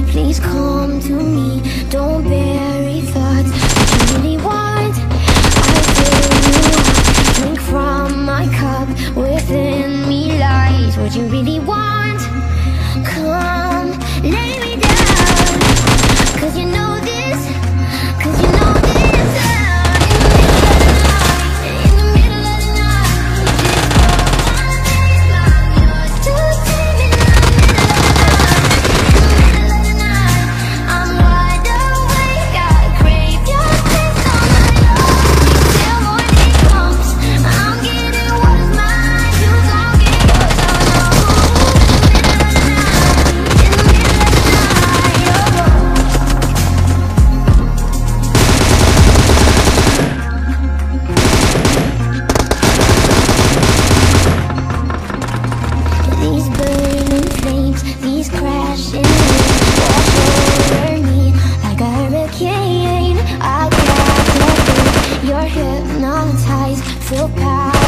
please come to me. Don't bury thoughts that you really want. I fill you up, drink from my cup. Within me lies what you really want. Come, lay me down, 'cause you know this, 'cause you know this. In the middle of the night, just go on this long. You're too deep in the middle of the night. I'm wide awake, I crave your taste all night long. Till morning comes, I'm getting what is mine. You gon' get yours, oh no. In the middle of the night, oh. These burning flames, these crashing waves wash over me like a hurricane. I grab your face, you're hypnotized, feel power.